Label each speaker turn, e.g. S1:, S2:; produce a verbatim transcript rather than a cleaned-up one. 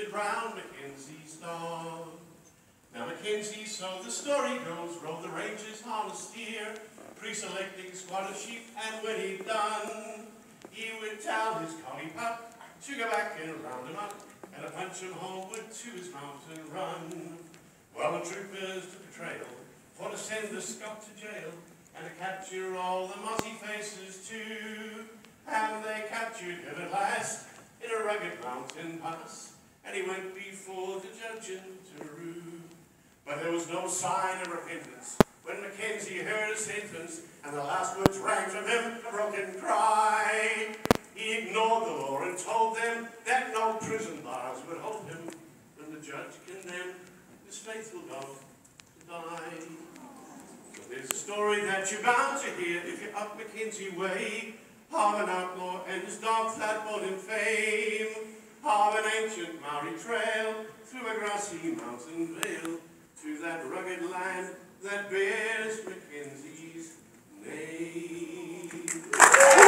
S1: Brown, Mackenzie's dog. Now Mackenzie, so the story goes, rode the ranges on a steer, pre-selecting squad of sheep, and when he'd done, he would tell his collie pup to go back and round him up, and to punch him homeward to his mountain run. Well, the troopers took a trail for to send the Scot to jail, and to capture all the mozzie faces too. And they captured him at last in a rugged mountain pass, and he went before the judge in Taroo. But there was no sign of repentance when Mackenzie heard a sentence, and the last words rang from him a broken cry. He ignored the law and told them that no prison bars would hold him, and the judge condemned his faithful dog to die. So there's a story that you're bound to hear if you're up Mackenzie way, of an outlaw and his dog that brought him fame, of an ancient Maori trail through a grassy mountain vale to that rugged land that bears Mackenzie's name.